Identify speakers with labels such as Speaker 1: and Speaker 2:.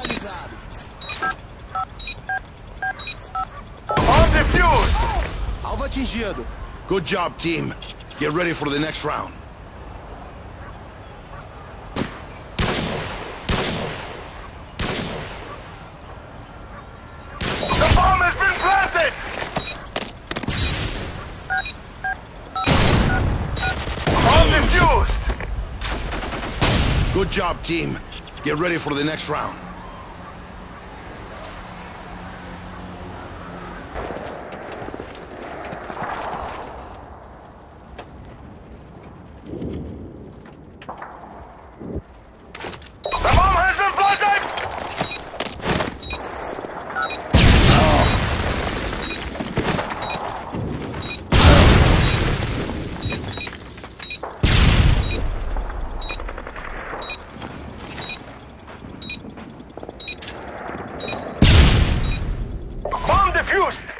Speaker 1: localizado.
Speaker 2: On defuse!
Speaker 1: Alvo atingido.
Speaker 3: Good job, team. Get ready for the next round.
Speaker 2: The bomb has been planted! On defused!
Speaker 3: Good job, team. Get ready for the next round.
Speaker 2: The bomb has been planted! Bomb defused!